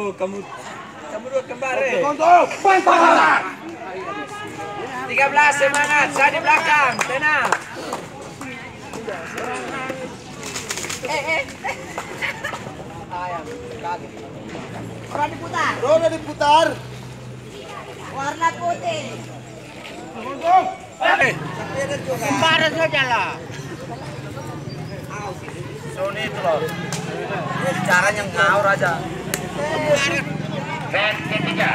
kamu dua kembali. 13 semangat, saya di belakang, tenang. Roda diputar. Warna putih. Kemarin saja lah. Sony itu loh. Ini caranya ngaur aja. Set ketiga.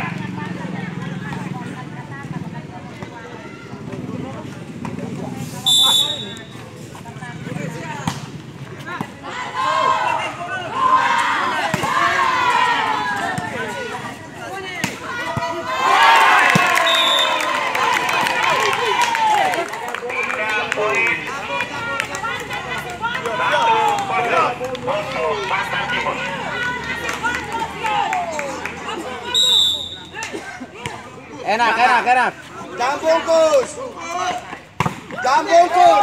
Enak. Jam bungkus. Jam bungkus.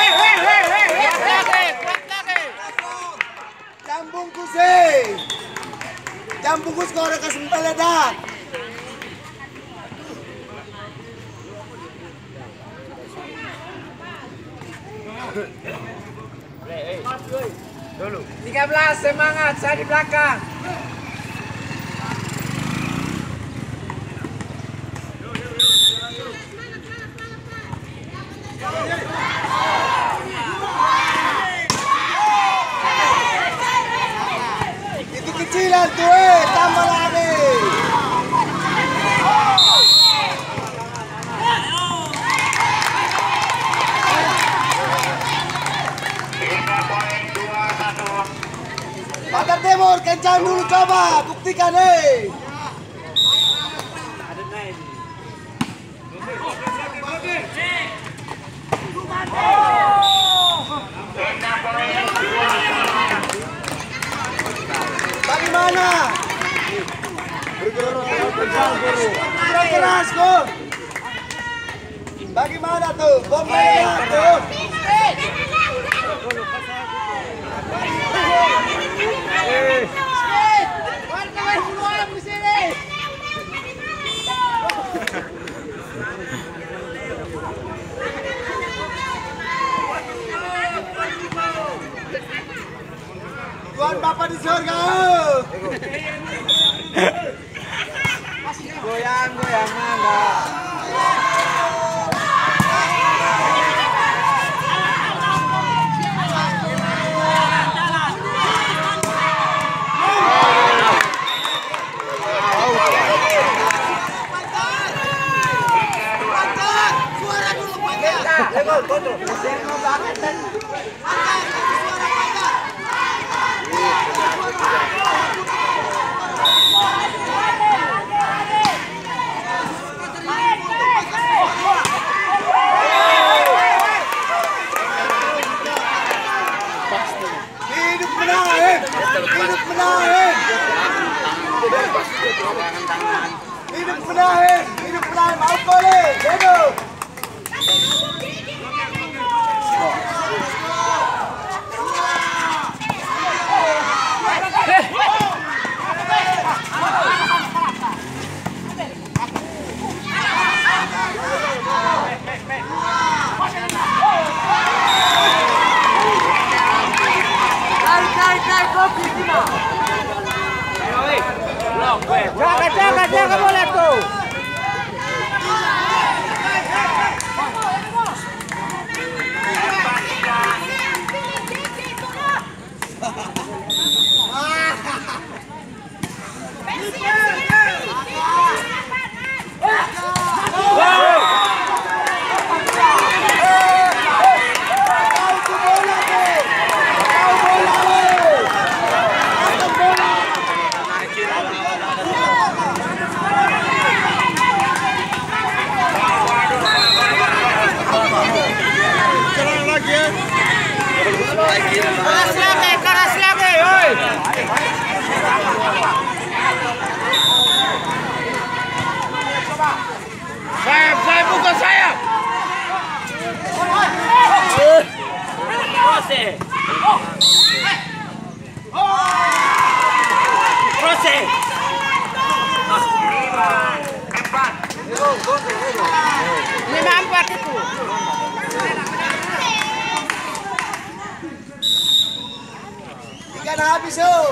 Jam bungkus Jam bungkus kau orang kasih meledak. Dulu. 13 semangat, saya di belakang. Itu kecilan tuh, tambah lagi. Pantai Timur, kencang dulu coba, buktikan Bagaimana? Kurang keras kok. Bagaimana tuh? Bomnya tuh. Tuhan Bapak di surga. Goyang mangga. Hidup penahin, mau boleh, hidup. Jaga bola tuh. Keras lagi, oi. Saya pukul saya. Proses. 54 itu. Ikan habis yuk.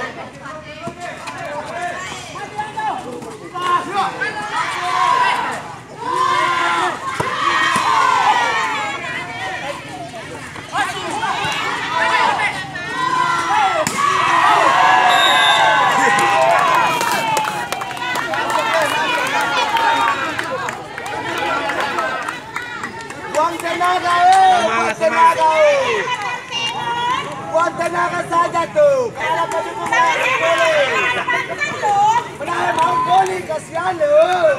Buang tenaga, buang tenaga. Buang tenaga saja tuh. Kalau begitu boleh. Benar mau goli kasihan lu.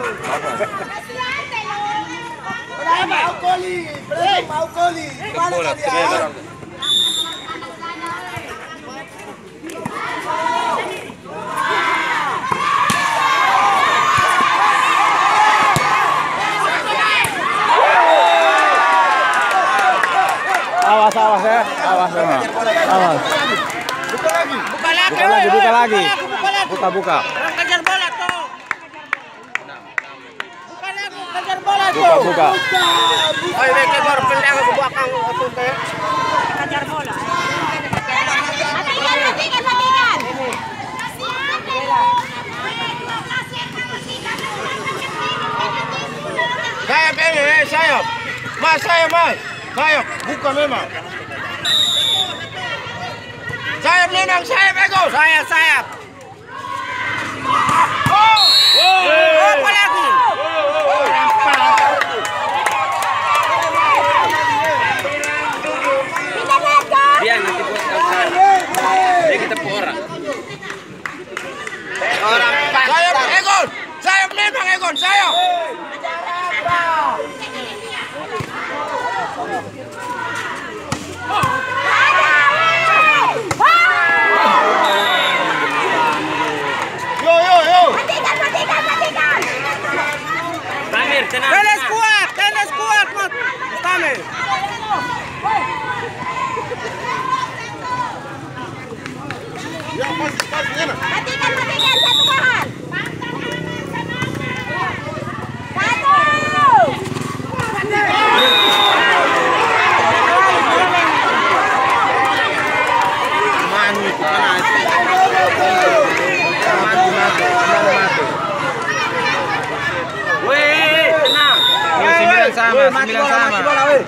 Benar mau goli, benar mau goli. Mana kalian? Awas ya, awas. Buka lagi. Buka. Kejar bola tuh. Buka lagi, kejar bola tuh. Buka. Ayo mereka baru pindah ke belakang itu teh. Kejar bola. Sayap ini, sayap. Mas, sayap. Buka memang. Sayap memang, sayap Ego. Sayap. Apa lagi? Dia nanti buat kau. Dia kita orang. Sayap Egon. Sayap memang Egon, sayap. Matikan. Tamir, tenang. Tenis kuat, Mat. Tamir. Matikan, satu bahan. Sembilan sama.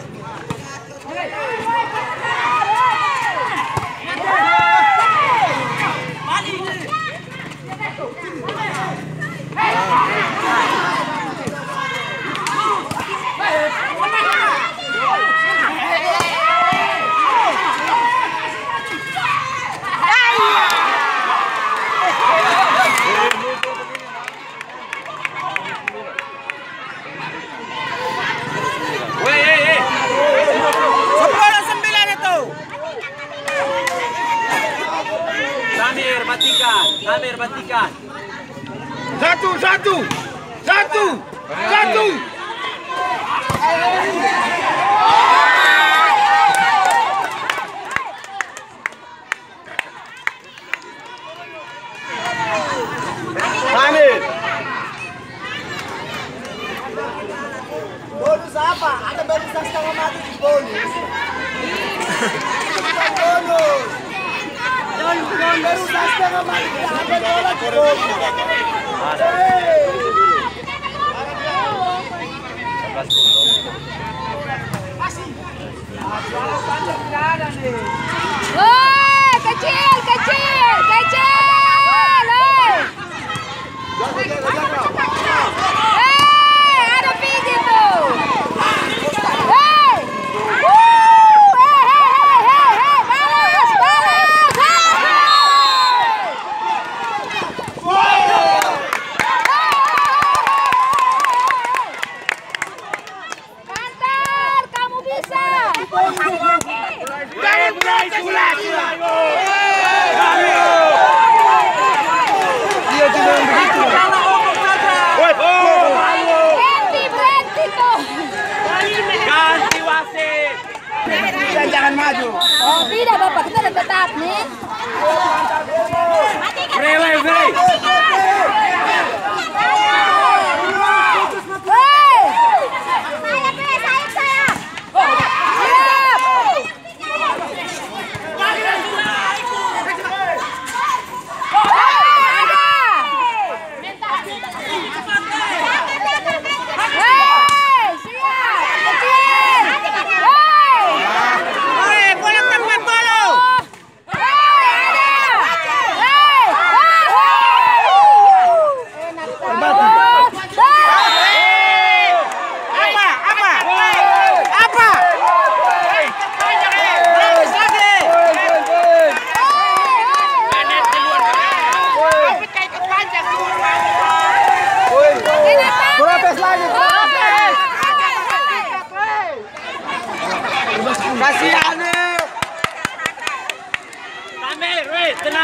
Tamir, matikan. Satu. Tamir. Bonus apa? Ada bonus setengah mati di bonus. Bonus. Bonus setengah mati. Ada bola di bonus. Woi, kecil. Ada pigi tuh. Kantor, kamu bisa. Berhenti tuh. Ganti wasit. Jangan maju. Oh tidak Bapak, kita udah tetap nih. Free. Hey!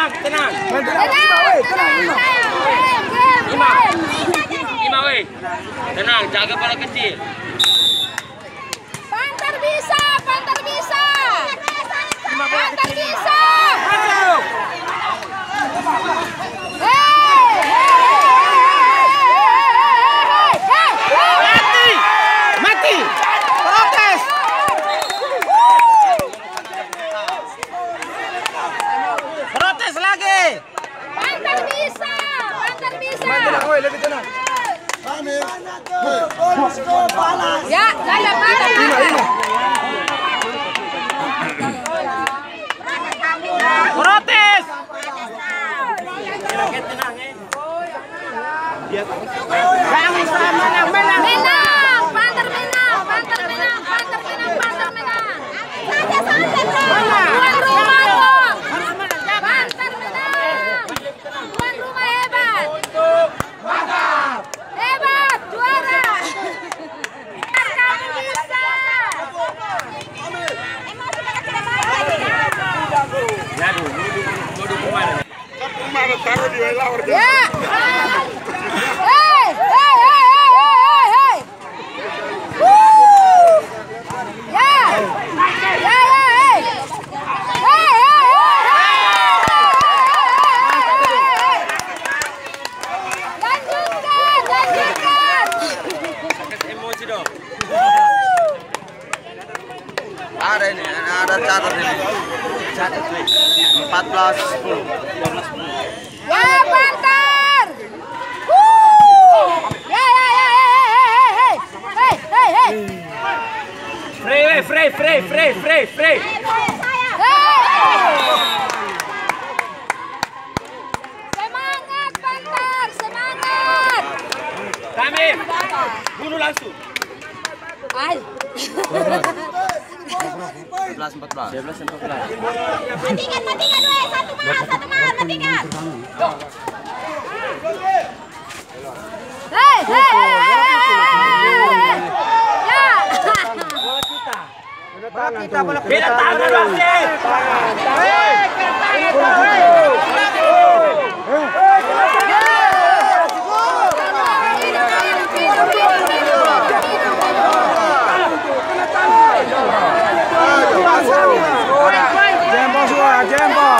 tenang. Tenang. Ima, weh. Tenang, jaga bola kecil. Pantar bisa. Pantar bisa. Mati. Protes. Protes lagi. Pantar bisa. Tenang, woi, lebih tenang. Bonus gol balas. Ya, dalam mana? Protes. Menang. Pantar menang. Tuan rumah dong. Pantar menang. Tuan rumah hebat. Hebat, juara. Kamu bisa. Ya. Hey. Woo. Ya. Lanjutkan. Emosi dong. Ada ini, ada catat ini. Catat nih. 14-10. 12-10. Ya, Pantar. Woo. Ya. Hey. Free. Semangat, Pantar, semangat. Tamim. Bunuh langsung. Ay. 14-14. Matikan, weh. Satu mahan, matikan. Hey. Ya. Beda tangan wasit. Jempol.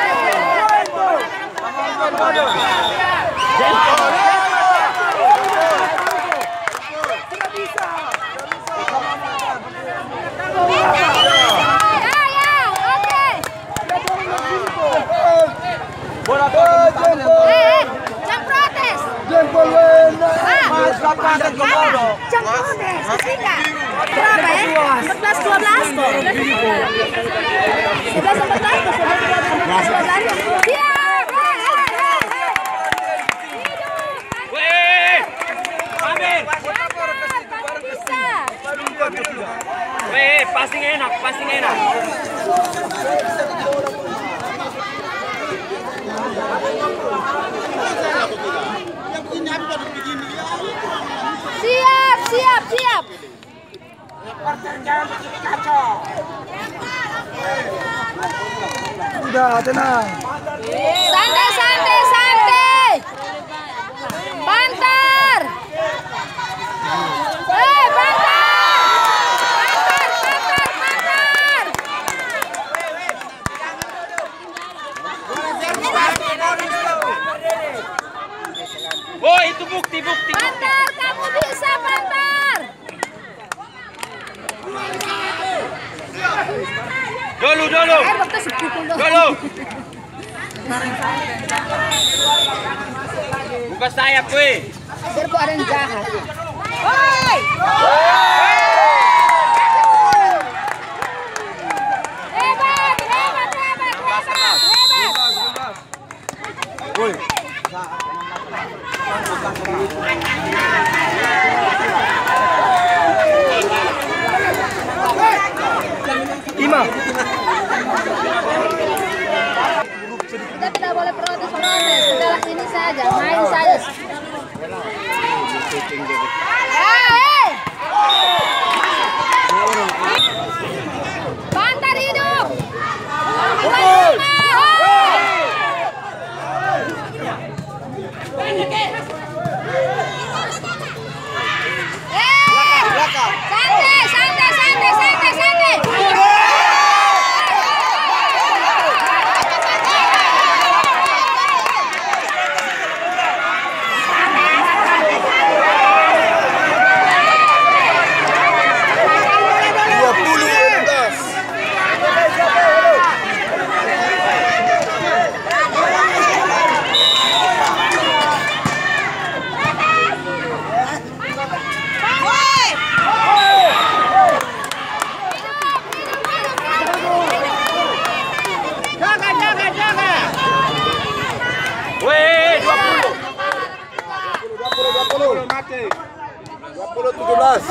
Jam protes. Jempol wena. Jam protes. Ketika. Berapa ya? 14-12 kok. 11-14 kok. Siap. Weh. Tamim. Bisa. Weh, passing enak. Siap. Udah, tenang. Santai. Pantar. Pantar. Oh, itu bukti. Pantar, kamu bisa, Pantar. Dulu. Buka sayap, weh. Biar kok ada yang jahat. Hoi! Hebat. Woi. Ima. Kita tidak boleh protes. Sudah ini saja, main saja. Pantar hidup. 20-17.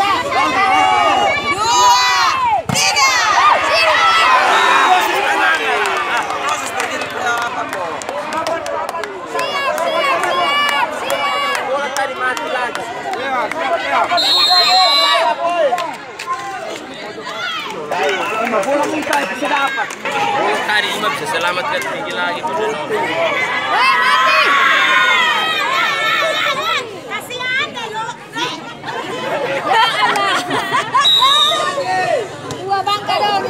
Bola tadi mati lagi. Bola kita bisa dapat. Oh, tadi Imam bisa selamatkan tinggi lagi. Dua bangka dong.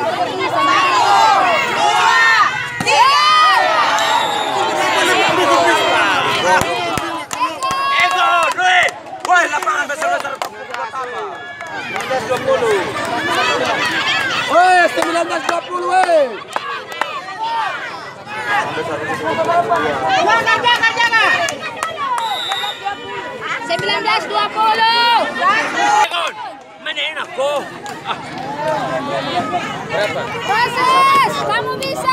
Woi, lapangan besar-besar pertama. 19-20. Woi, 19-20 woi. Jangan. 19-20. Mana enak kok? Proses, kamu bisa.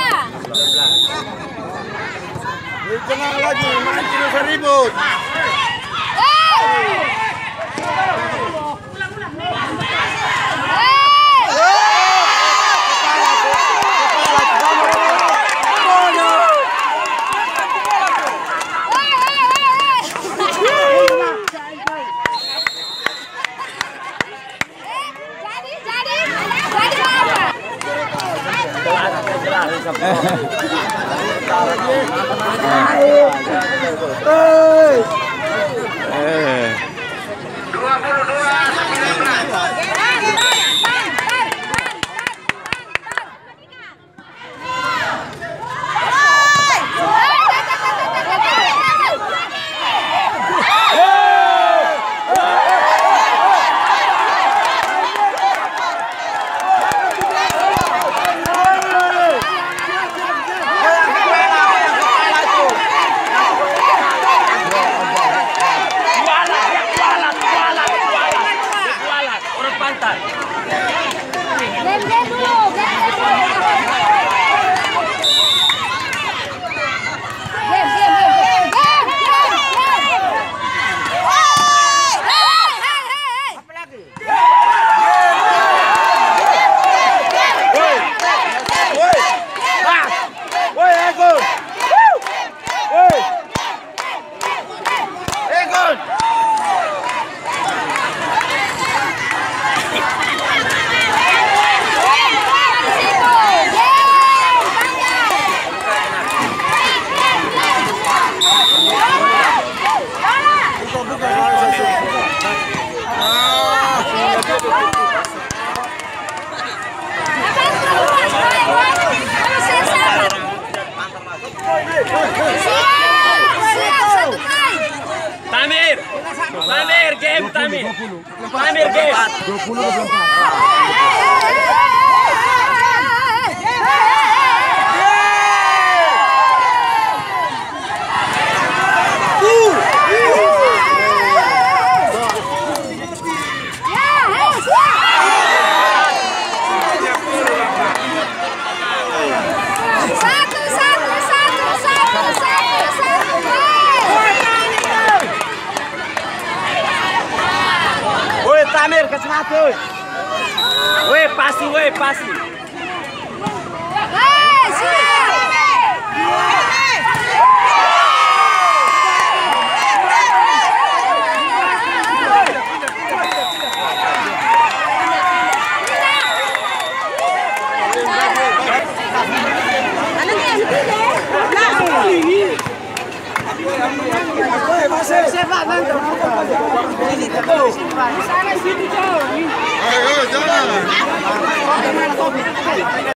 Jangan lagi, mancing usah ribut. Tamir game, Tamir. Tamir game. 20. Woi, Tamir ke 100. Weh, pasti, weh, pasti. Ayo, jangan.